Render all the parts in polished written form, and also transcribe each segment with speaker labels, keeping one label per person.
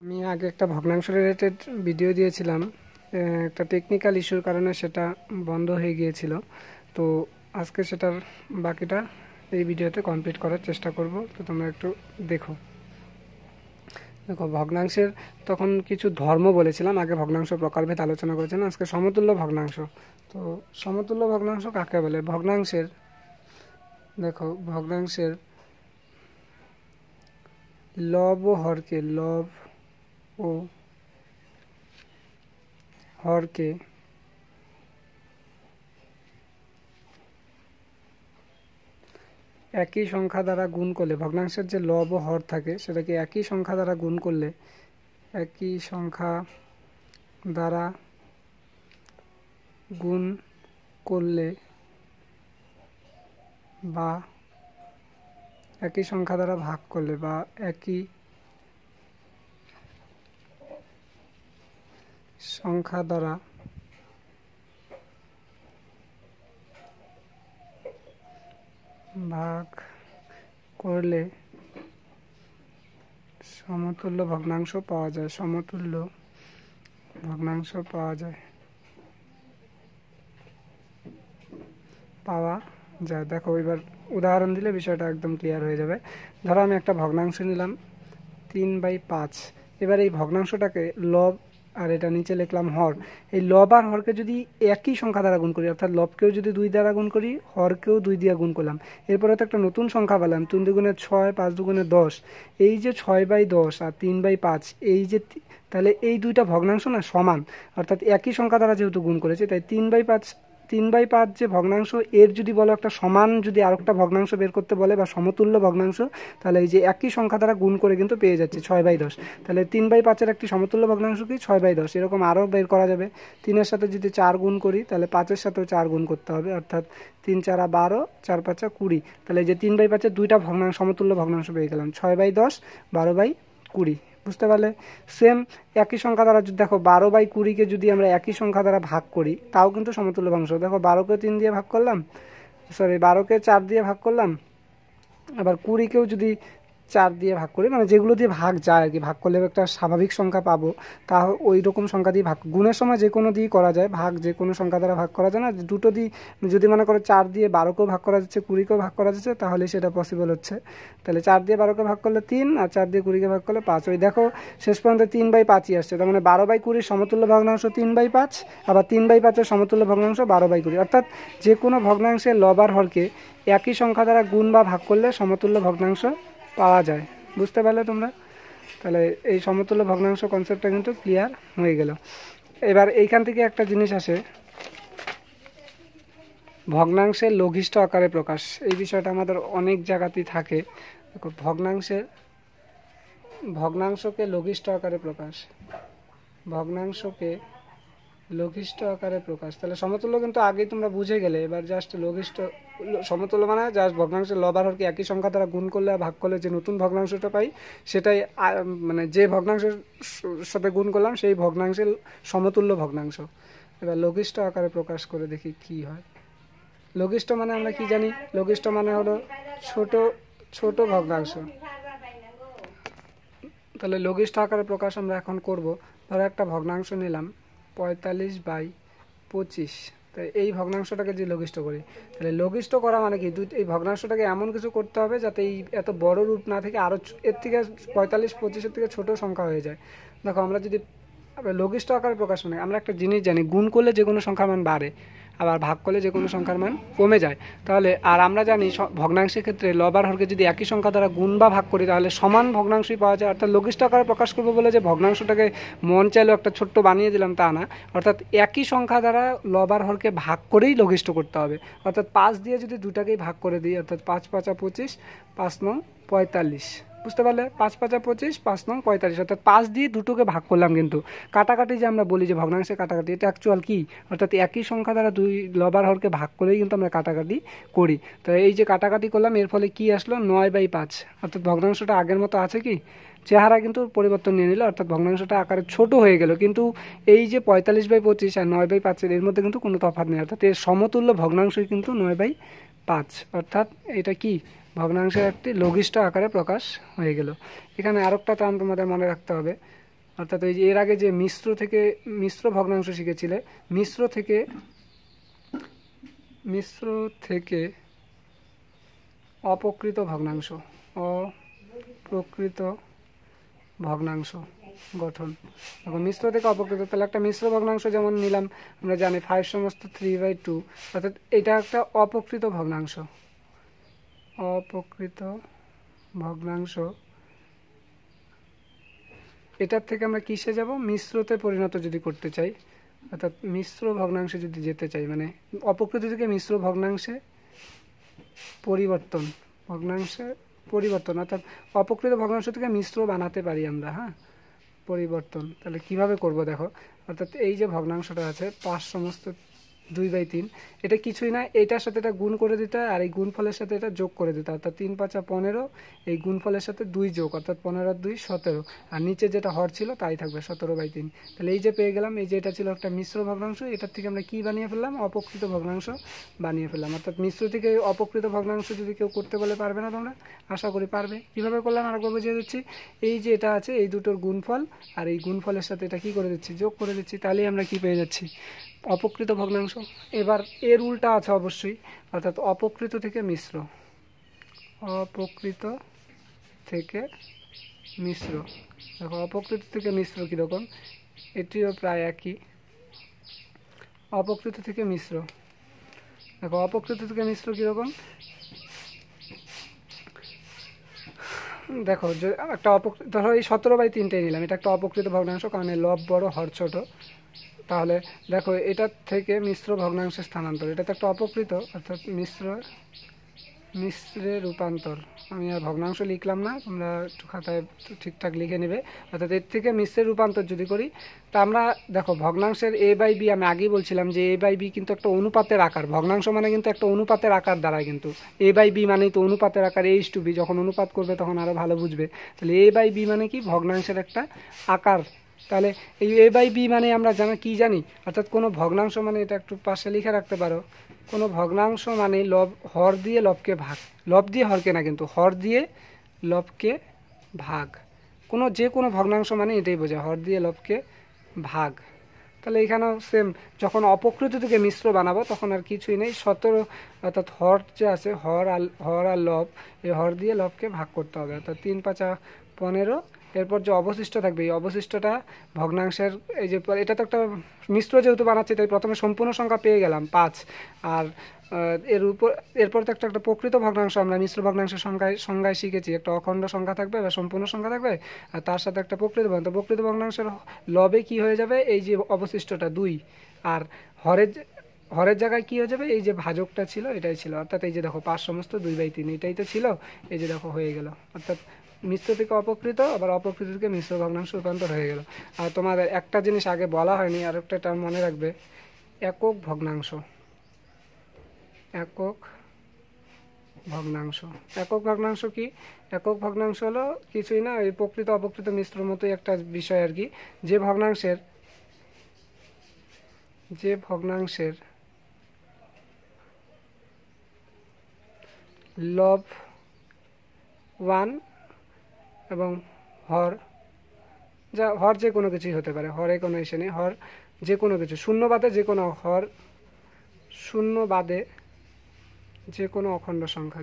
Speaker 1: আমি আগে একটা ভগ্নাংশ রিলেটেড ভিডিও দিয়েছিলাম, একটা টেকনিক্যাল ইস্যুর কারণে সেটা বন্ধ হয়ে গিয়েছিল। তো আজকে সেটার বাকিটা এই ভিডিওতে কমপ্লিট করার চেষ্টা করব। তো তোমরা একটু দেখো। ভগ্নাংশের তখন কিছু ধর্ম বলেছিলাম, আগে ভগ্নাংশ প্রকারভেদ আলোচনা করেছিলাম, আজকে সমতুল্য ভগ্নাংশ। তো সমতুল্য ভগ্নাংশ কাকে বলে? ভগ্নাংশের লব ও হরকে একই সংখ্যা দ্বারা গুণ করলে, ভগ্নাংশের যে লব ও হর থাকে সেটাকে একই সংখ্যা দ্বারা গুণ করলে বা একই সংখ্যা দ্বারা ভাগ করলে বা একই সংখ্যা দ্বারা ভাগ করলে সমতুল্য ভগ্নাংশ পাওয়া যায়। দেখো, এবার উদাহরণ দিলে বিষয়টা একদম ক্লিয়ার হয়ে যাবে। ধরো আমি একটা ভগ্নাংশ নিলাম 3/5। এবার এই ভগ্নাংশটাকে লব আর এটা নিচে লিখলাম হর। এই লব আর হরকে যদি একই সংখ্যা দ্বারা গুণ করি, অর্থাৎ লবকেও যদি 2 দ্বারা গুণ করি, হরকেও 2 দিয়ে গুণ করলাম, এরপরে তো একটা নতুন সংখ্যা পেলাম, 3 দুগুণে 6, 5 দুগুণে 10। এই যে 6/10 আর 3/5, এই যে তাহলে এই দুইটা ভগ্নাংশ না সমান, অর্থাৎ একই সংখ্যা দ্বারা যেহেতু গুণ করেছে, তাই 3/5 যে ভগ্নাংশ, এর যদি বলো একটা সমান, যদি আরেকটা ভগ্নাংশ বের করতে বলে বা সমতুল্য ভগ্নাংশ, তাহলে এই যে একই সংখ্যা দ্বারা গুণ করে কিন্তু পেয়ে যাচ্ছে 6/10। তাহলে 3/5-এর একটি সমতুল্য ভগ্নাংশ কি? 6/10। এরকম আরও বের করা যাবে। 3-এর সাথে যদি 4 গুণ করি, তাহলে 5-এর সাথেও 4 গুণ করতে হবে, অর্থাৎ 3 4 12, 4 5 20। তাহলে এই যে 3/5-এর দুইটা ভগ্নাংশ, সমতুল্য ভগ্নাংশ পেয়ে গেলাম, 6/10, 12/20। বুঝতে পারলে? সেম একই সংখ্যা দ্বারা দেখো 12/20-কে যদি আমরা একই সংখ্যা দ্বারা ভাগ করি, তাও কিন্তু সমতুল্য ভগ্নাংশ। দেখো 12-কে 3 দিয়ে ভাগ করলাম, 12-কে 4 দিয়ে ভাগ করলাম, আবার 20-কেও যদি 4 দিয়ে ভাগ করি, মানে যেগুলো দিয়ে ভাগ যায় আর কি, ভাগ করলে একটা স্বাভাবিক সংখ্যা পাবো, তা ওই রকম সংখ্যা দিয়ে ভাগ। গুণের সময় যে কোনো দিয়ে করা যায়, ভাগ যে কোনো সংখ্যা দ্বারা ভাগ করা যায় না। দুটো দিয়ে যদি মনে করো 4 দিয়ে 12-কেও ভাগ করা যাচ্ছে, 20-কেও ভাগ করা যাচ্ছে, তাহলে সেটা পসিবল হচ্ছে। তাহলে 4 দিয়ে 12-কে ভাগ করলে 3, আর 4 দিয়ে 20-কে ভাগ করলে 5। ওই দেখো শেষ পর্যন্ত 3/5-ই আসছে। তার মানে 12/20-র সমতুল্য ভগ্নাংশ 3/5, আবার 3/5-এর সমতুল্য ভগ্নাংশ 12/20। অর্থাৎ যে কোনো ভগ্নাংশের লব আর হরকে একই সংখ্যা দ্বারা গুণ বা ভাগ করলে সমতুল্য ভগ্নাংশ পাওয়া যায়। বুঝতে পারলে তোমরা? তাহলে এই সমতুল্য ভগ্নাংশ কনসেপ্টটা কিন্তু ক্লিয়ার হয়ে গেল। এবার এইখান থেকে একটা জিনিস আসে, ভগ্নাংশের লঘিষ্ঠ আকারে প্রকাশ। এই বিষয়টা আমাদের অনেক জায়গাতেই থাকে। দেখো, ভগ্নাংশকে লঘিষ্ঠ আকারে প্রকাশ। তাহলে সমতুল্য কিন্তু আগেই তোমরা বুঝে গেলে। এবার জাস্ট সমতুল্য মানে জাস্ট ভগ্নাংশের লব আর হরকে একই সংখ্যা দ্বারা গুণ করলে, ভাগ করলে যে নতুন ভগ্নাংশটা পাই, সেটাই মানে যে ভগ্নাংশের সাথে গুণ করলাম সেই ভগ্নাংশের সমতুল্য ভগ্নাংশ। এবার লঘিষ্ঠ আকারে প্রকাশ করে দেখি কি হয়। লঘিষ্ঠ মানে আমরা কি জানি? লঘিষ্ঠ মানে হলো ছোট ভগ্নাংশ। তাহলে লঘিষ্ঠ আকারে প্রকাশ আমরা এখন করব। ধরো একটা ভগ্নাংশ নিলাম 45/25। তাই এই ভগ্নাংশটাকে যে লঘিষ্ঠ করি, তাহলে লঘিষ্ঠ করা মানে কি? এই ভগ্নাংশটাকে এমন কিছু করতে হবে যাতে এই এত বড় রূপ না থেকে আরও এর থেকে 45-25-এর থেকে ছোট সংখ্যা হয়ে যায়। দেখো, আমরা যদি লঘিষ্ঠ আকারে প্রকাশ মানে আমরা একটা জিনিস জানি, গুণ করলে যে কোনো সংখ্যার মান বাড়ে, আবার ভাগ করলে যে কোনো সংখ্যার মান কমে যায়। তাহলে আর আমরা জানি ভগ্নাংশের ক্ষেত্রে লব আর হরকে যদি একই সংখ্যা দ্বারা গুণ বা ভাগ করি, তাহলে সমান ভগ্নাংশই পাওয়া যায়। অর্থাৎ লঘিষ্ঠ আকারে প্রকাশ করবো বলে যে ভগ্নাংশটাকে মন চাইলেও একটা ছোট্ট বানিয়ে দিলাম তা না। অর্থাৎ একই সংখ্যা দ্বারা লব আর হরকে ভাগ করেই লঘিষ্ঠ করতে হবে। অর্থাৎ 5 দিয়ে যদি দুটাকেই ভাগ করে দিই, অর্থাৎ 5 5 25, 5 9 45। বুঝতে পারলে? 5 5 25, 5 9 45। অর্থাৎ 5 দিয়ে দুটোকে ভাগ করলাম। কিন্তু কাটাকাটি যে আমরা বলি যে ভগ্নাংশের কাটাকাটি, এটা অ্যাকচুয়াল কি? অর্থাৎ একই সংখ্যা দ্বারা দুই লব আর হরকে ভাগ করেই কিন্তু আমরা কাটাকাটি করি। তো এই যে কাটাকাটি করলাম, এর ফলে কি আসলো? 9/5। অর্থাৎ ভগ্নাংশটা আগের মতো আছে কি? চেহারা কিন্তু পরিবর্তন নিয়ে নিল, অর্থাৎ ভগ্নাংশটা আকারে ছোট হয়ে গেল। কিন্তু এই যে 45/25 আর 9/5 এর মধ্যে কিন্তু কোনো তফাৎ নেই। অর্থাৎ এর সমতুল্য ভগ্নাংশই কিন্তু 9/5। অর্থাৎ এটা কি? ভগ্নাংশের একটি লঘিষ্ঠ আকারে প্রকাশ হয়ে গেল। এখানে আরেকটা টার্ম তোমাদের মনে রাখতে হবে, অর্থাৎ ওই যে এর আগে যে মিশ্র ভগ্নাংশ শিখেছিলে, মিশ্র থেকে অপ্রকৃত ভগ্নাংশ ভগ্নাংশ গঠন। এখন মিশ্র থেকে অপ্রকৃত, তাহলে একটা মিশ্র ভগ্নাংশ যেমন নিলাম, আমরা জানি 5/3/2, অর্থাৎ এটা একটা অপ্রকৃত ভগ্নাংশ। এটার থেকে আমরা কিসে যাব, মিশ্রতে পরিণত যদি করতে চাই, অর্থাৎ মিশ্র ভগ্নাংশে যদি যেতে চাই, মানে অপ্রকৃত থেকে মিশ্র ভগ্নাংশে পরিবর্তন, অর্থাৎ অপ্রকৃত ভগ্নাংশ থেকে মিশ্র বানাতে পারি আমরা। হ্যাঁ, পরিবর্তন। তাহলে কিভাবে করব দেখো, অর্থাৎ এই যে ভগ্নাংশটা আছে 5/2/3, এটা কিছুই না, এটার সাথে এটা গুণ করে দিতে হয়, আর এই গুণফলের সাথে এটা যোগ করে দিতে হয়, অর্থাৎ 3×5=15, এই গুণফলের সাথে 2 যোগ, অর্থাৎ 15×2 17, আর নিচে যেটা হর ছিল তাই থাকবে 17/3। তাহলে এই যে পেয়ে গেলাম, এই যে এটা ছিল একটা মিশ্র ভগ্নাংশ, এটার থেকে আমরা কি বানিয়ে ফেললাম, অপকৃত ভগ্নাংশ বানিয়ে ফেললাম। অর্থাৎ মিশ্র থেকে অপকৃত ভগ্নাংশ যদি কেউ করতে বলে, পারবে না তোমরা? আশা করি পারবে। কিভাবে করলাম আরেকবার বুঝিয়ে দিচ্ছি। এই যে এটা আছে, এই দুটোর গুণফল, আর এই গুণফলের সাথে এটা কি করে দিচ্ছি, যোগ করে দিচ্ছি, তাহলেই আমরা কি পেয়ে যাচ্ছি, অপকৃত ভগ্নাংশ। এবার এর উল্টা আছে অবশ্যই, অর্থাৎ অপকৃত থেকে মিশ্র। দেখো অপকৃত থেকে মিশ্র কীরকম, এটিও প্রায় একই। অপকৃত থেকে মিশ্র, দেখো অপকৃত থেকে মিশ্র কীরকম, দেখো একটা ধরো এই 17/3 নিলাম, এটা একটা অপকৃত ভগ্নাংশ, কারণ লব বড় হর ছোট। তাহলে দেখো এটার থেকে মিশ্র ভগ্নাংশে স্থানান্তর, এটা তো একটা অপকৃত, অর্থাৎ মিশ্রে রূপান্তর। আমি আর ভগ্নাংশ লিখলাম না, তোমরা একটু খাতায় ঠিকঠাক লিখে নেবে। অর্থাৎ এর থেকে মিশ্রের রূপান্তর যদি করি, তা আমরা দেখো ভগ্নাংশের a/b, আমি আগেই বলছিলাম যে a/b কিন্তু একটা অনুপাতের আকার, ভগ্নাংশ মানে কিন্তু একটা অনুপাতের আকার দাঁড়ায়, কিন্তু a/b মানেই তো অনুপাতের আকার, a:2b, যখন অনুপাত করবে তখন আরও ভালো বুঝবে। তাহলে a/b মানে কি, ভগ্নাংশের একটা আকার। তাহলে এই a/b মানে আমরা কি জানি, অর্থাৎ কোনো ভগ্নাংশ মানে, এটা একটু পাশে লিখে রাখতে পারো, কোনো ভগ্নাংশ মানে হর দিয়ে লবকে ভাগ, লব দিয়ে হরকে না, কিন্তু হর দিয়ে লবকে ভাগ। যে কোনো ভগ্নাংশ মানে এটাই বোঝায়, হর দিয়ে লবকে ভাগ। তাহলে এখানেও সেম, যখন অপকৃত থেকে মিশ্র বানাবো তখন আর কিছুই নেই, 17, অর্থাৎ হর যে আছে, হর আর লব, এই হর দিয়ে লবকে ভাগ করতে হবে, অর্থাৎ 3×5=15। এরপর যে অবশিষ্ট থাকবে, এই অবশিষ্টটা ভগ্নাংশের, এই যে এটা তো একটা মিশ্র যেহেতু বানাচ্ছি, তাই প্রথমে সম্পূর্ণ সংখ্যা পেয়ে গেলাম 5, আর এরপর তো একটা প্রকৃত ভগ্নাংশ আমরা মিশ্র ভগ্নাংশের সংজ্ঞায় শিখেছি, একটা অখণ্ড সংখ্যা থাকবে বা সম্পূর্ণ সংখ্যা থাকবে, আর তার সাথে একটা প্রকৃত ভগ্নাংশের লবে কি হয়ে যাবে, এই যে অবশিষ্টটা 2, আর হরের জায়গায় কি হয়ে যাবে, এই যে ভাজকটা ছিল এটাই ছিল, অর্থাৎ এই যে দেখো 5/2/3 এটাই তো ছিল, এই যে দেখো হয়ে গেল, অর্থাৎ মিশ্র থেকে অপকৃত, আবার অপকৃত থেকে মিশ্র ভগ্নাংশ রূপান্তর হয়ে গেল। আর তোমাদের একটা জিনিস আগে বলা হয়নি, আর একটা টার্ম মনে রাখবে, একক ভগ্নাংশ। একক ভগ্নাংশ কি, একক ভগ্নাংশ হলো কিছুই না, এই প্রকৃত অপকৃত মিশ্র মতোই একটা বিষয় আর কি। যে ভগ্নাংশের লব 1 এবং হর যে কোনো কিছুই হতে পারে, হরে কোনো ইস্যু নেই, হর যে কোনো কিছু, শূন্য বাদে যে কোনো হর, শূন্য বাদে যে কোনো অখণ্ড সংখ্যা,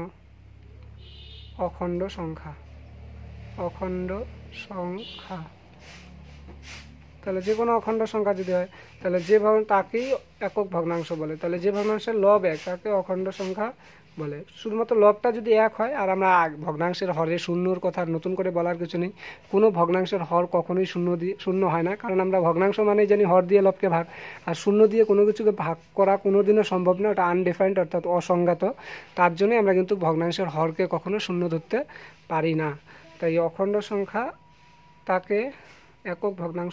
Speaker 1: তাহলে যে কোনো অখণ্ড সংখ্যা যদি হয়, তাহলে তাকেই একক ভগ্নাংশ বলে। তাহলে যে ভগ্নাংশের লব 1 তাকে অখণ্ড সংখ্যা বলে। শুধুমাত্র লবটা যদি 1 হয়, আর আমরা ভগ্নাংশের হরে শূন্যর কথা নতুন করে বলার কিছু নেই, কোনো ভগ্নাংশের হর কখনোই শূন্য হয় না, কারণ আমরা ভগ্নাংশ মানেই জানি হর দিয়ে লবকে ভাগ, আর শূন্য দিয়ে কোনো কিছুকে ভাগ করা কোনোদিনও সম্ভব না, ওটা আনডিফাইন্ড, অর্থাৎ অসংজ্ঞাত। তার জন্যই আমরা কিন্তু ভগ্নাংশের হরকে কখনো শূন্য ধরতে পারি না। তাই অখণ্ড সংখ্যা তাকে একক ভগ্নাংশ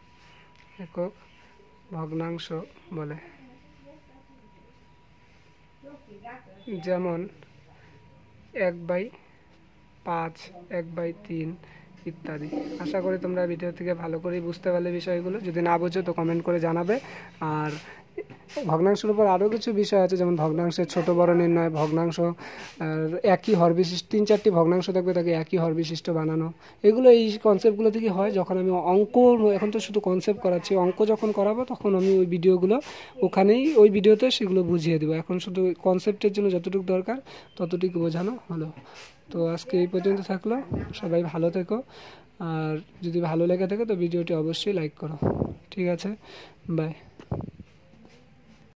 Speaker 1: বলে। যেমন 1/5, 1/3 ইত্যাদি। আশা করি তোমরা ভিডিও থেকে ভালো করে বুঝতে পারলে বিষয়গুলো। যদি না বুঝো তো কমেন্ট করে জানাবে। আর ভগ্নাংশের উপর আরও কিছু বিষয় আছে, যেমন ভগ্নাংশের ছোট বড় নির্ণয়, ভগ্নাংশ আর একই হর বিশিষ্ট 3-4টি ভগ্নাংশ থাকবে তাকে একই হর বিশিষ্ট বানানো, এগুলো এই কনসেপ্টগুলো থেকে হয়। যখন আমি অঙ্ক, এখন তো শুধু কনসেপ্ট করাচ্ছি, অঙ্ক যখন করাবো তখন আমি ওই ভিডিওগুলো ওখানেই ওই ভিডিওতে সেগুলো বুঝিয়ে দেবো। এখন শুধু কনসেপ্টের জন্য যতটুকু দরকার ততটুকু বোঝানো হলো। তো আজকে এই পর্যন্ত থাকলো, সবাই ভালো থেকো, আর যদি ভালো লেগে থাকে তো ভিডিওটি অবশ্যই লাইক করো। ঠিক আছে, বাই।